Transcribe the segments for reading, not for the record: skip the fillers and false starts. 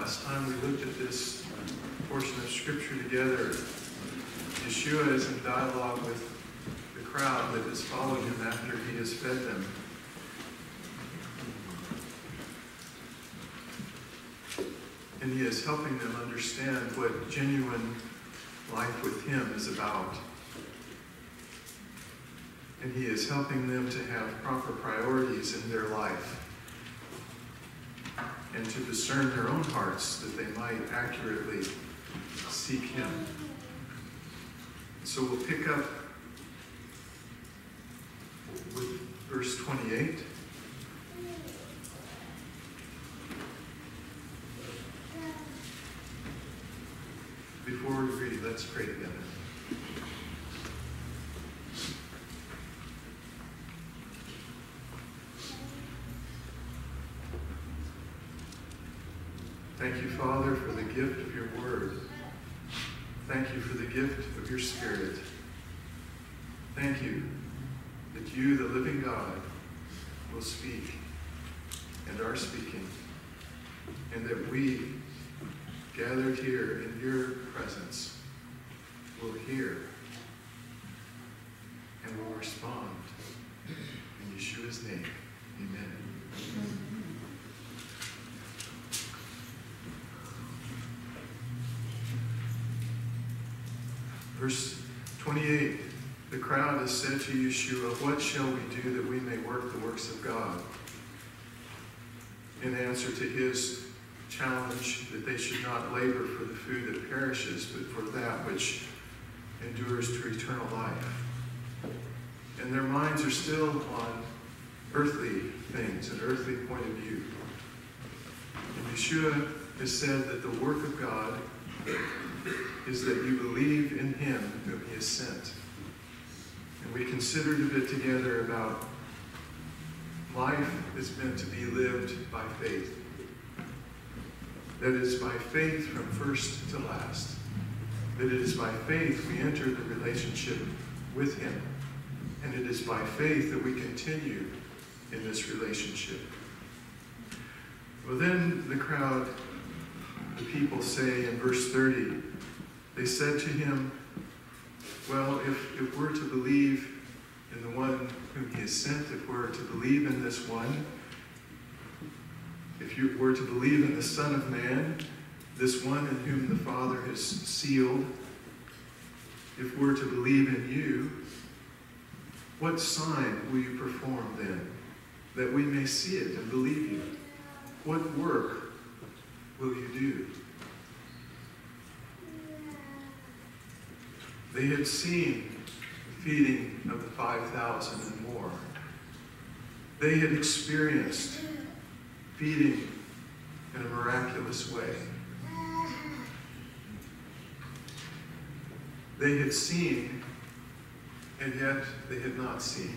last time we looked at this portion of Scripture together, Yeshua is in dialogue with the crowd that has followed him after he has fed them. And he is helping them understand what genuine life with him is about. And he is helping them to have proper priorities in their life and to discern their own hearts that they might accurately seek him. So we'll pick up with verse 28. Before we read, let's pray together. Thank you, Father, for the gift of your word. Thank you for the gift of your Spirit. Thank you that you, the living God, will speak and are speaking, and that we, gathered here in your presence, will hear and will respond. In Yeshua's name, amen. Verse 28, the crowd has said to Yeshua, "What shall we do that we may work the works of God?" In answer to his challenge that they should not labor for the food that perishes, but for that which endures to eternal life. And their minds are still on earthly things, an earthly point of view. And Yeshua has said that the work of God is that you believe in him whom he has sent. And we considered a bit together about life is meant to be lived by faith. That it is by faith from first to last. That it is by faith we enter the relationship with him. And it is by faith that we continue in this relationship. Well, then the crowd, the people say in verse 30, they said to him, well, if we're to believe in the one whom he has sent, if we're to believe in this one, if you were to believe in the Son of Man, this one in whom the Father has sealed, if we're to believe in you, what sign will you perform then, that we may see it and believe you? What work will you do? They had seen the feeding of the 5,000 and more. They had experienced feeding in a miraculous way. They had seen, and yet they had not seen.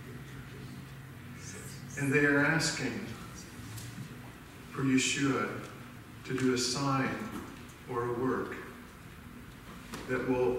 And they are asking for Yeshua to do a sign or a work that will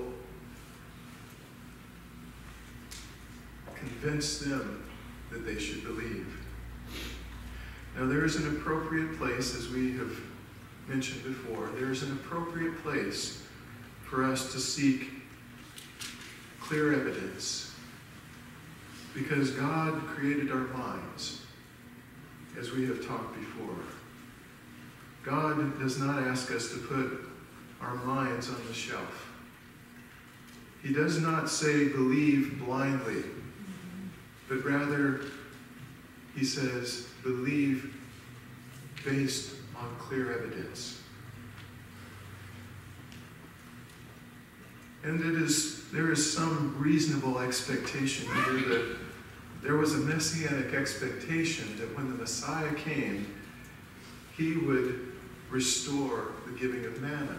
convince them that they should believe. Now there is an appropriate place, as we have mentioned before, there is an appropriate place for us to seek clear evidence, because God created our minds, as we have talked before. God does not ask us to put our minds on the shelf. He does not say believe blindly, but rather he says believe based on clear evidence. And there is some reasonable expectation here that there was a messianic expectation that when the Messiah came, he would restore the giving of manna.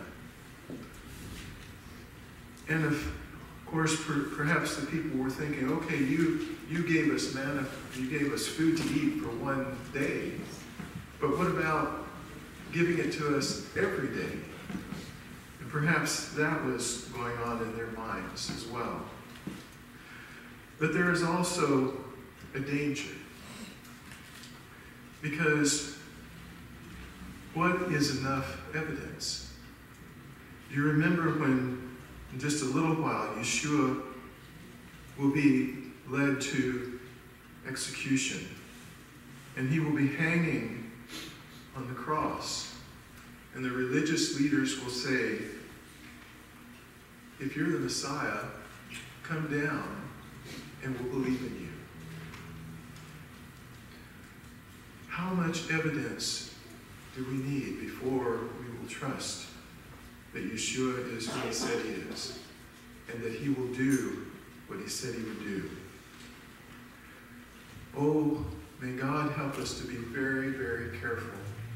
And of course, perhaps the people were thinking, okay, you gave us manna, you gave us food to eat for one day, but what about giving it to us every day? And perhaps that was going on in their minds as well. But there is also a danger, because what is enough evidence? Do you remember when, in just a little while, Yeshua will be led to execution, and he will be hanging on the cross, and the religious leaders will say, if you're the Messiah, come down and we'll believe in you. How much evidence do we need before we will trust that Yeshua is who he said he is, and that he will do what he said he would do? Oh, may God help us to be very, very careful.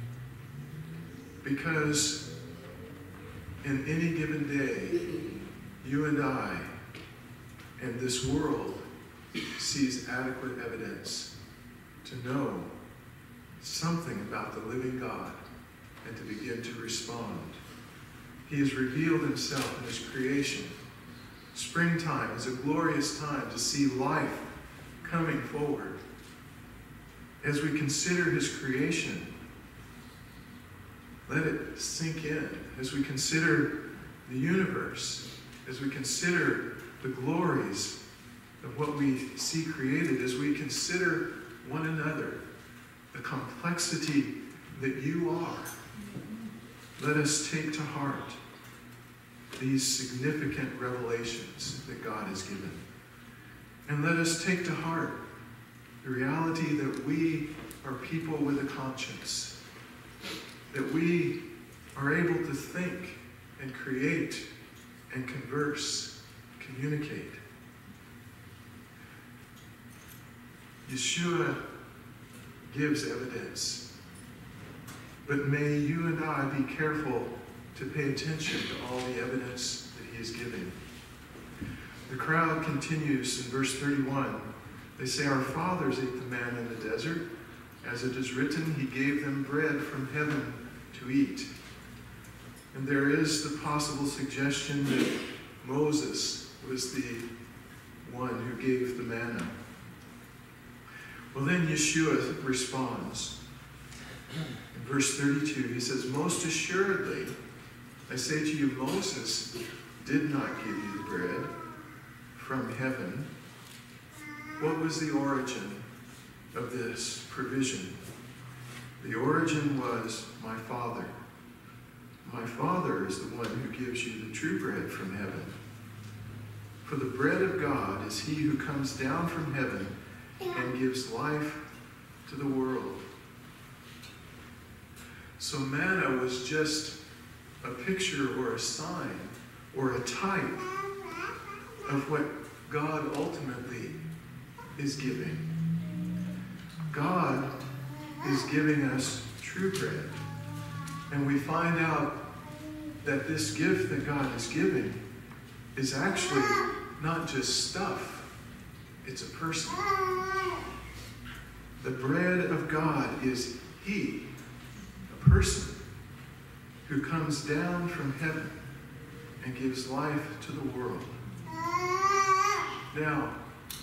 Because in any given day, you and I and this world sees adequate evidence to know something about the living God and to begin to respond. He has revealed himself in his creation. Springtime is a glorious time to see life coming forward. As we consider his creation, let it sink in. As we consider the universe, as we consider the glories of what we see created, as we consider one another, the complexity that you are, let us take to heart these significant revelations that God has given. And let us take to heart the reality that we are people with a conscience, that we are able to think and create and converse, communicate. Yeshua gives evidence, but may you and I be careful to pay attention to all the evidence that he is giving. The crowd continues in verse 31. They say, our fathers ate the manna in the desert. As it is written, he gave them bread from heaven to eat. And there is the possible suggestion that Moses was the one who gave the manna. Well, then Yeshua responds. In verse 32, he says, most assuredly, I say to you, Moses did not give you the bread from heaven. What was the origin of this provision? The origin was my Father. My Father is the one who gives you the true bread from heaven. For the bread of God is he who comes down from heaven and gives life to the world. So manna was just a picture or a sign or a type of what God ultimately is giving. God is giving us true bread. And we find out that this gift that God is giving is actually not just stuff, it's a person. The bread of God is he, a person who comes down from heaven and gives life to the world. Now,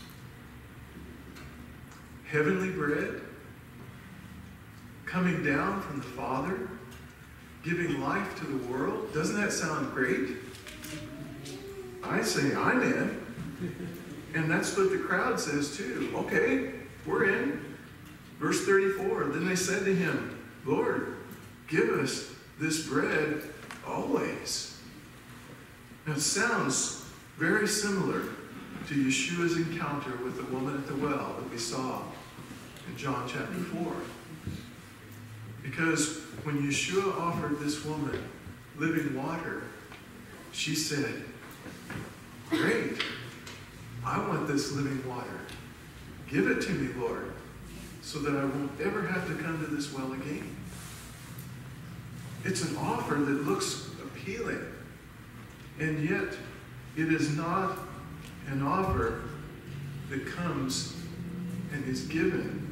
heavenly bread coming down from the Father, giving life to the world, doesn't that sound great? I say I'm in. And that's what the crowd says too. Okay, we're in. Verse 34, then they said to him, Lord, give us this bread always. Now it sounds very similar to Yeshua's encounter with the woman at the well that we saw in John chapter 4. Because when Yeshua offered this woman living water, she said, great, I want this living water. Give it to me, Lord, so that I won't ever have to come to this well again. It's an offer that looks appealing, and yet it is not an offer that comes and is given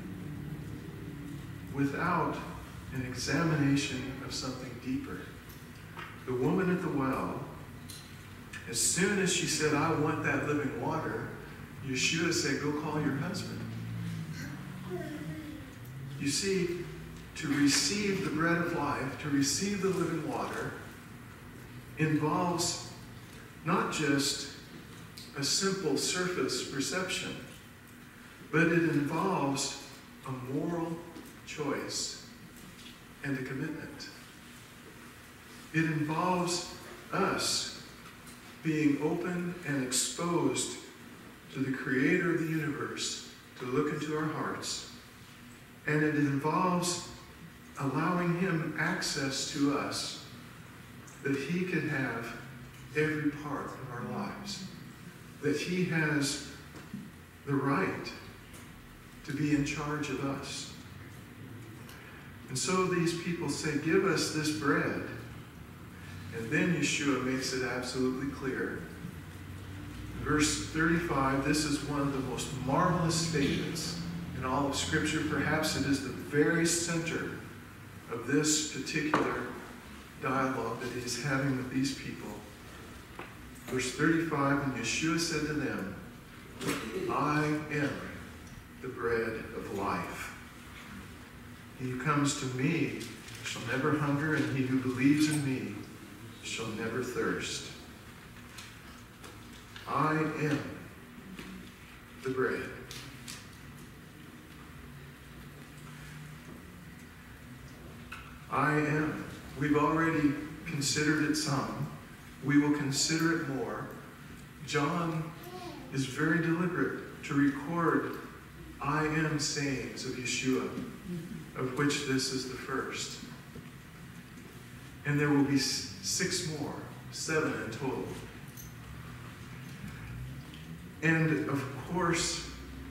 without an examination of something deeper. The woman at the well, as soon as she said, I want that living water, Yeshua said, go call your husband. You see, to receive the bread of life, to receive the living water, involves not just a simple surface perception, but it involves a moral choice and a commitment. It involves us being open and exposed to the Creator of the universe to look into our hearts. And it involves allowing Him access to us that He can have every part of our lives. That He has the right to be in charge of us. And so these people say, give us this bread. And then Yeshua makes it absolutely clear. Verse 35, this is one of the most marvelous statements in all of Scripture. Perhaps it is the very center of this particular dialogue that He's having with these people. Verse 35, and Yeshua said to them, I am the bread of life. He who comes to me shall never hunger, and he who believes in me shall never thirst. I am the bread. I am. We've already considered it some. We will consider it more. John is very deliberate to record I am sayings of Yeshua, of which this is the first. And there will be 6 more, 7 in total. And of course,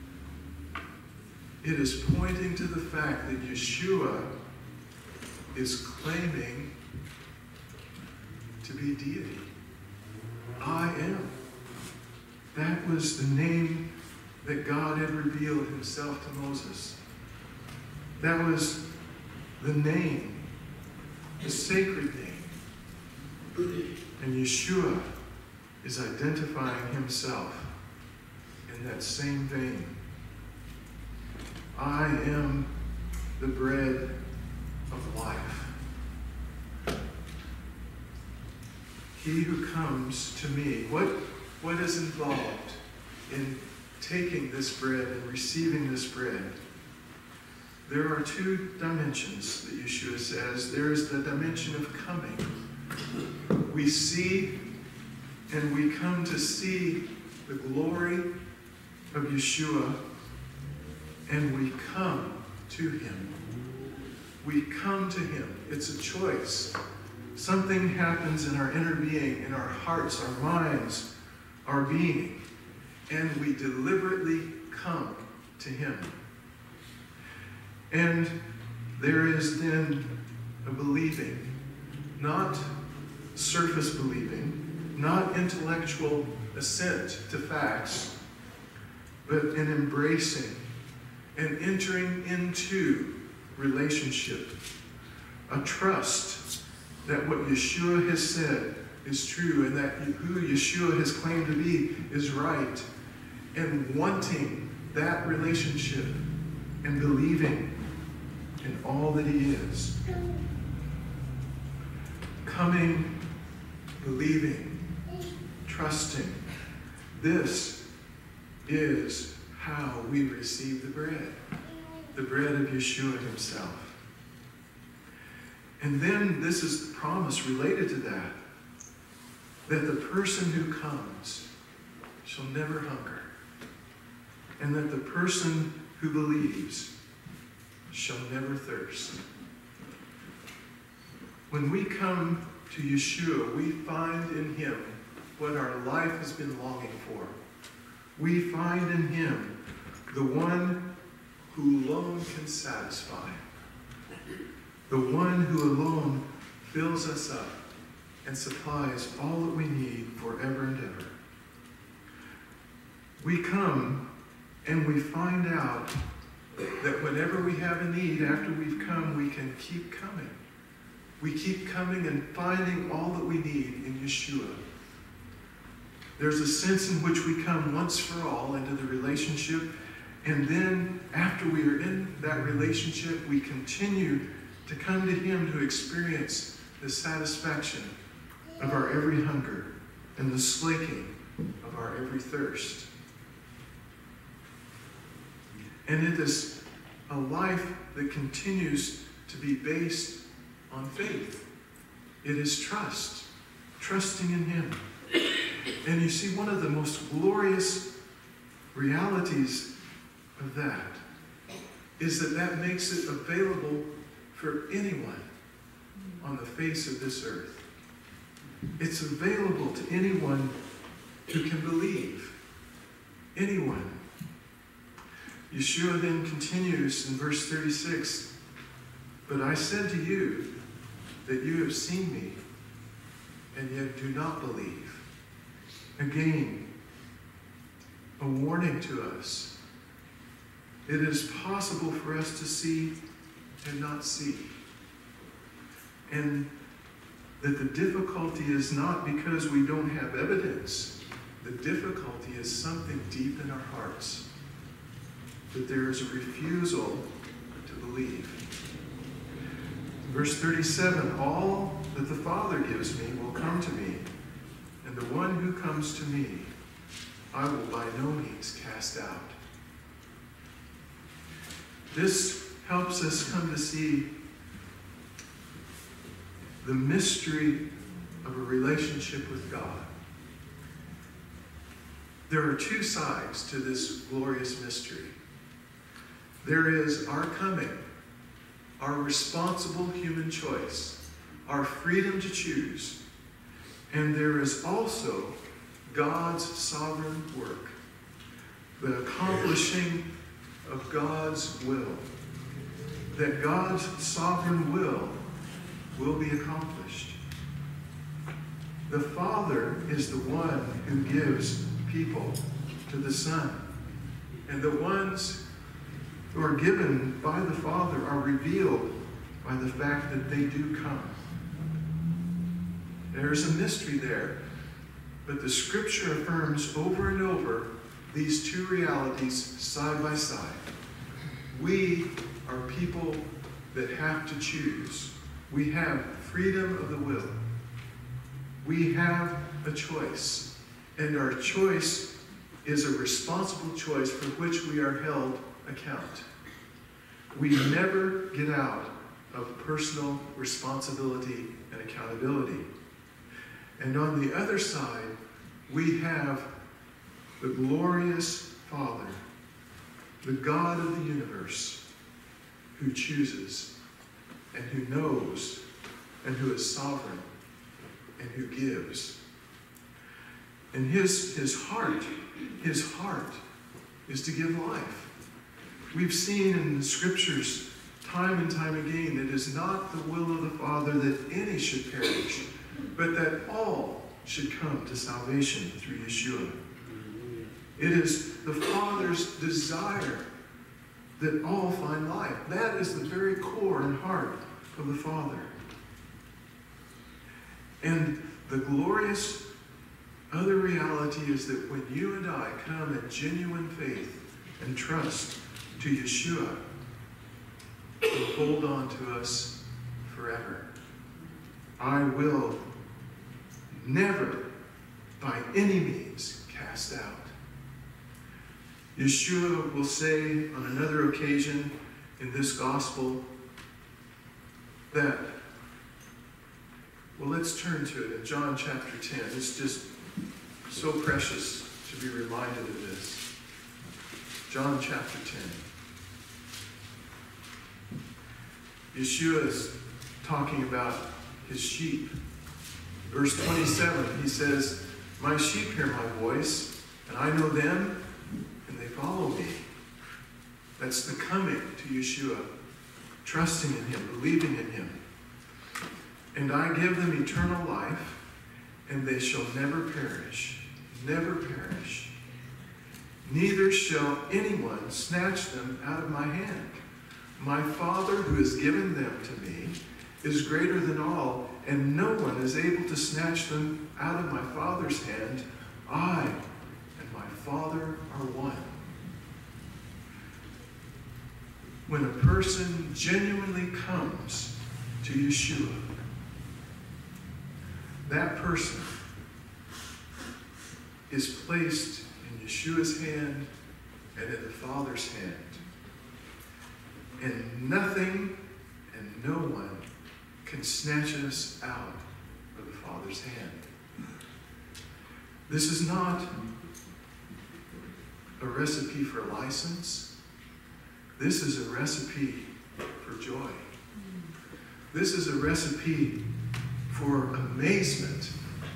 it is pointing to the fact that Yeshua is claiming to be deity. I am. That was the name that God had revealed Himself to Moses. That was the name, the sacred name. And Yeshua is identifying Himself in that same vein. I am the bread of life. He who comes to me, what is involved in taking this bread and receiving this bread? There are 2 dimensions that Yeshua says. There is the dimension of coming. We see and we come to see the glory of Yeshua, and we come to Him. We come to Him. It's a choice. Something happens in our inner being, in our hearts, our minds, our being, and we deliberately come to Him. And there is then a believing, not surface believing, not intellectual assent to facts, but an embracing and entering into relationship, a trust that what Yeshua has said is true and that who Yeshua has claimed to be is right, and wanting that relationship and believing in all that He is. Coming, believing, trusting. This is how we receive the bread of Yeshua Himself. And then this is the promise related to that the person who comes shall never hunger, and that the person who believes shall never thirst. When we come to Yeshua, we find in Him what our life has been longing for. We find in Him the one who alone can satisfy, the one who alone fills us up and supplies all that we need forever and ever. We come and we find out that whenever we have a need, after we've come, we can keep coming. We keep coming and finding all that we need in Yeshua. There's a sense in which we come once for all into the relationship, And then after we are in that relationship, we continue to come to him to experience the satisfaction of our every hunger and the slaking of our every thirst. And it is a life that continues to be based on faith. It is trust, trusting in him. And you see, one of the most glorious realities of that is that that makes it available for anyone on the face of this earth. It's available to anyone who can believe. Anyone. Yeshua then continues in verse 36, "But I said to you that you have seen me, and yet do not believe." Again, a warning to us. It is possible for us to see and not see. And that the difficulty is not because we don't have evidence. The difficulty is something deep in our hearts. That there is a refusal to believe. Verse 37, "All that the Father gives me will come to me, and the one who comes to me, I will by no means cast out." This helps us come to see the mystery of a relationship with God. There are two sides to this glorious mystery. There is our coming, our responsible human choice, our freedom to choose. And there is also God's sovereign work, the accomplishing of God's will. That God's sovereign will be accomplished. The Father is the one who gives people to the Son. And the ones who are given by the Father are revealed by the fact that they do come. There's a mystery there, but the Scripture affirms over and over these two realities side by side. We are people that have to choose. We have freedom of the will. We have a choice, and our choice is a responsible choice for which we are held account. We never get out of personal responsibility and accountability. And on the other side, we have the glorious Father, the God of the universe, who chooses and who knows and who is sovereign and who gives. And his heart is to give life. We've seen in the Scriptures time and time again, it is not the will of the Father that any should perish, but that all should come to salvation through Yeshua. It is the Father's desire that all find life. That is the very core and heart of the Father. And the glorious other reality is that when you and I come in genuine faith and trust to Yeshua, He'll hold on to us forever. I will never by any means cast out. Yeshua will say on another occasion in this gospel that, well, let's turn to it in John chapter 10. It's just so precious to be reminded of this. John chapter 10. Yeshua is talking about his sheep. Verse 27, he says, "My sheep hear my voice, and I know them, and they follow me." That's the coming to Yeshua, trusting in him, believing in him. "And I give them eternal life, and they shall never perish, never perish. Neither shall anyone snatch them out of my hand. My Father who has given them to me is greater than all, and no one is able to snatch them out of my Father's hand. I and my Father are one." when a person genuinely comes to Yeshua, that person is placed in Yeshua's hand and in the Father's hand. And nothing and no one can snatch us out of the Father's hand. This is not a recipe for license. This is a recipe for joy. This is a recipe for amazement.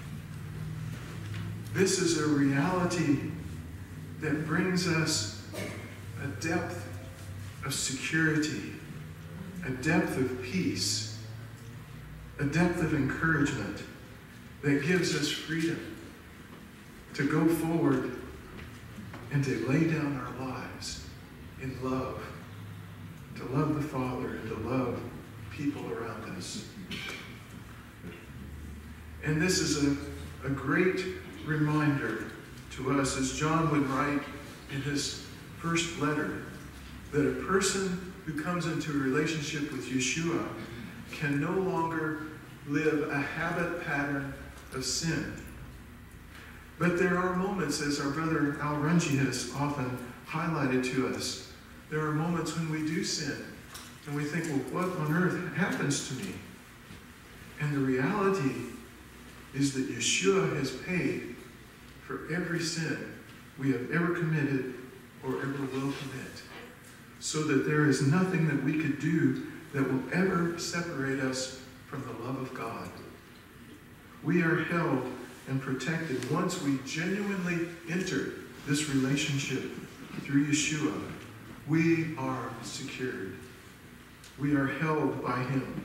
This is a reality that brings us a depth of security, a depth of peace, a depth of encouragement that gives us freedom to go forward and to lay down our lives in love, to love the Father and to love people around us. And this is a great reminder to us, as John would write in his first letter, that a person who comes into a relationship with Yeshua can no longer live a habit pattern of sin. But there are moments, as our brother Al Runji has often highlighted to us, there are moments when we do sin. And we think, well, what on earth happens to me? And the reality is that Yeshua has paid for every sin we have ever committed or ever will commit, so that there is nothing that we could do that will ever separate us from the love of God. We are held and protected once we genuinely enter this relationship through Yeshua. We are secured. We are held by him.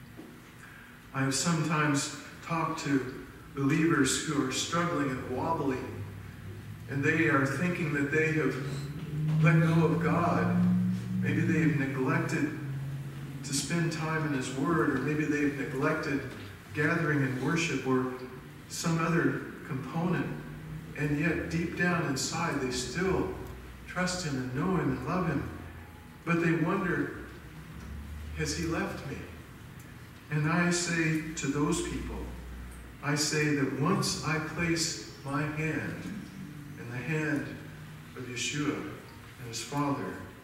I have sometimes talked to believers who are struggling and wobbling, and they are thinking that they have let go of God. Maybe they have neglected to spend time in his word, or maybe they have neglected gathering in worship or some other component, and yet deep down inside they still trust him and know him and love him. But they wonder, has he left me? And I say to those people, I say that once I place my hand in the hand of Yeshua and his Father,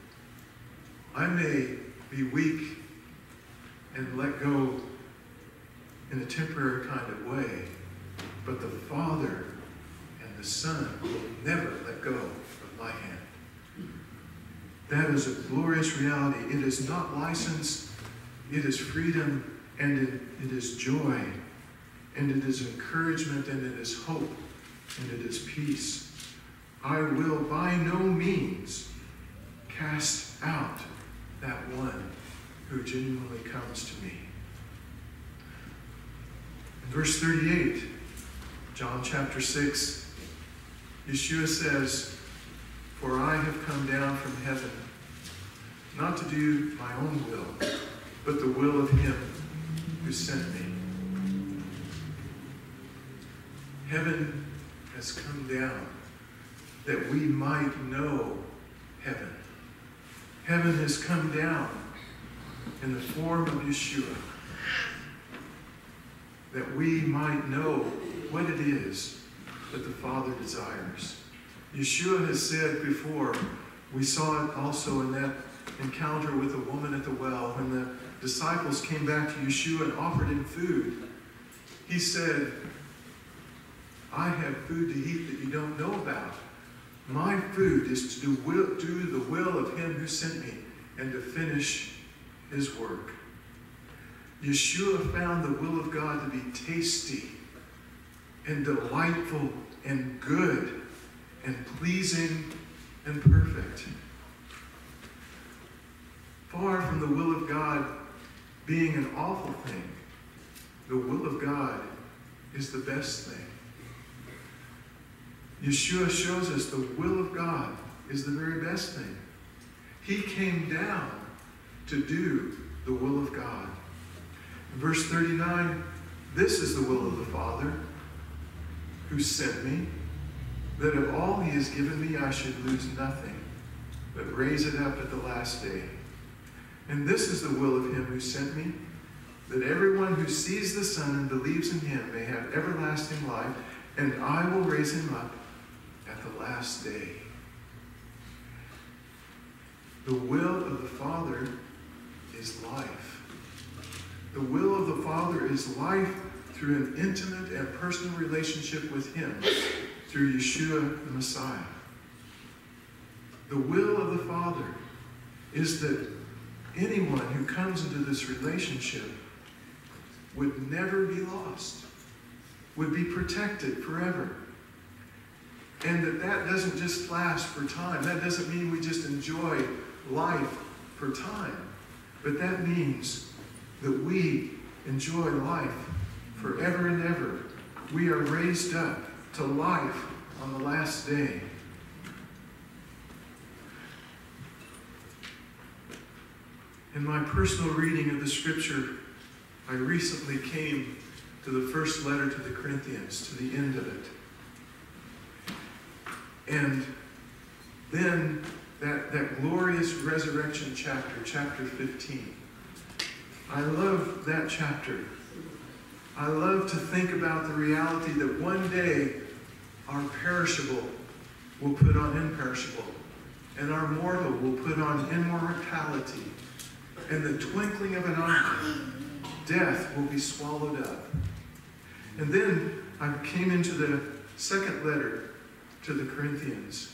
I may be weak and let go in a temporary kind of way, but the Father and the Son will never let go of my hand. That is a glorious reality. It is not license, it is freedom, and it is joy, and it is encouragement, and it is hope, and it is peace. I will by no means cast out that one who genuinely comes to me. In verse 38, John chapter 6, Yeshua says, "For I have come down from heaven, not to do my own will, but the will of him who sent me." Heaven has come down that we might know heaven. Heaven has come down in the form of Yeshua, that we might know what it is that the Father desires. Yeshua has said before, we saw it also in that encounter with the woman at the well, when the disciples came back to Yeshua and offered him food. He said, "I have food to eat that you don't know about. My food is to do the will of him who sent me and to finish his work." Yeshua found the will of God to be tasty and delightful and good and pleasing and perfect. Far from the will of God being an awful thing, the will of God is the best thing. Yeshua shows us the will of God is the very best thing. He came down to do the will of God. In verse 39, "This is the will of the Father who sent me, that of all he has given me I should lose nothing, but raise it up at the last day. And this is the will of him who sent me, that everyone who sees the Son and believes in him may have everlasting life, and I will raise him up at the last day. The will of the Father is life. The will of the Father is life through an intimate and personal relationship with him, through Yeshua the Messiah. The will of the Father is that anyone who comes into this relationship would never be lost, would be protected forever. And that doesn't just last for time. That doesn't mean we just enjoy life for time. But that means that we enjoy life forever and ever. We are raised up to life on the last day. In my personal reading of the scripture, I recently came to the first letter to the Corinthians, to the end of it. And then that glorious resurrection chapter, chapter 15. I love that chapter. I love to think about the reality that one day our perishable will put on imperishable, and our mortal will put on immortality. In the twinkling of an eye, death will be swallowed up. And then I came into the second letter to the Corinthians.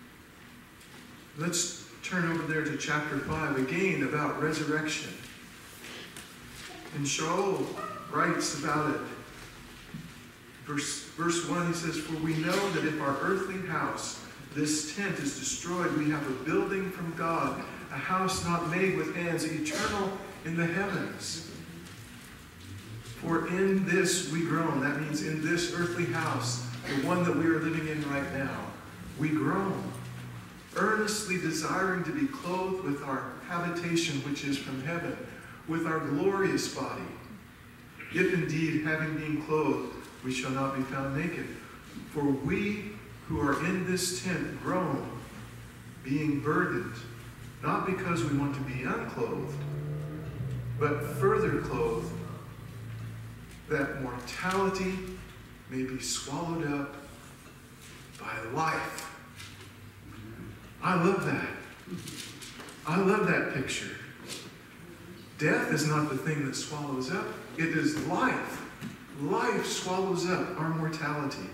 Let's turn over there to chapter 5 again about resurrection. And Shaul writes about it. Verse 1, he says, "For we know that if our earthly house, this tent, is destroyed, we have a building from God, a house not made with hands, eternal in the heavens. For in this we groan." That means in this earthly house, the one that we are living in right now, we groan, earnestly desiring to be clothed with our habitation which is from heaven, with our glorious body. If indeed, having been clothed, we shall not be found naked. For we who are in this tent groan, being burdened, not because we want to be unclothed, but further clothed, that mortality may be swallowed up by life. I love that. I love that picture. Death is not the thing that swallows up. It is life. Life swallows up our mortality.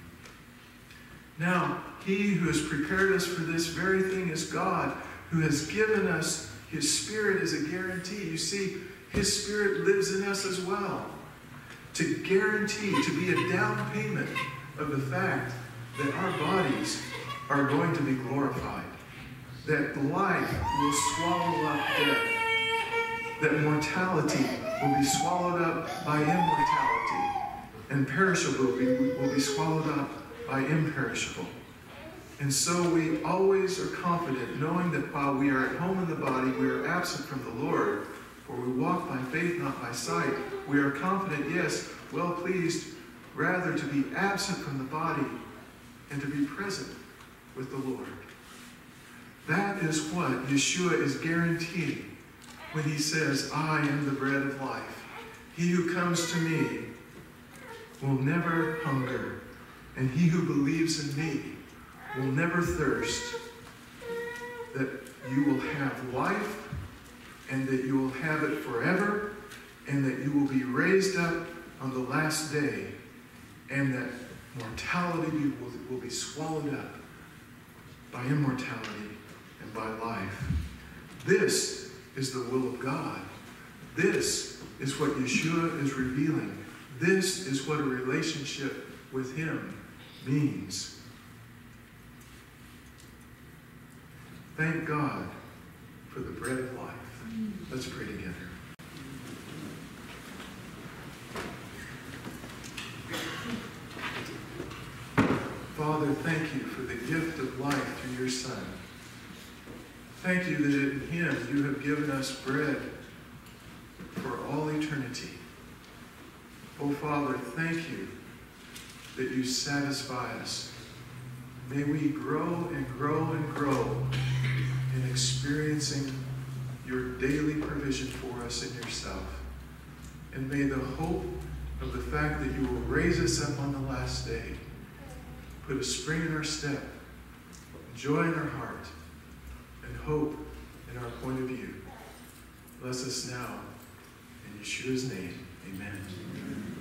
Now, he who has prepared us for this very thing is God, who has given us his Spirit as a guarantee. You see, his Spirit lives in us as well, to guarantee, to be a down payment of the fact that our bodies are going to be glorified, that life will swallow up death, that mortality will be swallowed up by immortality, and perishable will be swallowed up by imperishable. And so we always are confident, knowing that while we are at home in the body, we are absent from the Lord, for we walk by faith, not by sight. We are confident, yes, well pleased, rather to be absent from the body and to be present with the Lord. That is what Yeshua is guaranteeing when he says, "I am the bread of life. He who comes to me will never hunger, and he who believes in me will never thirst." That you will have life, and that you will have it forever, and that you will be raised up on the last day, and that mortality will be swallowed up by immortality and by life. This is the will of God. This is what Yeshua is revealing. This is what a relationship with him means. Thank God for the bread of life. Let's pray together. Father, thank you for the gift of life through your Son. Thank you that in him you have given us bread for all eternity. Oh, Father, thank you that you satisfy us. May we grow and grow and grow in experiencing your daily provision for us in yourself. And may the hope of the fact that you will raise us up on the last day put a spring in our step, joy in our heart, and hope in our point of view. Bless us now. In Yeshua's name, amen.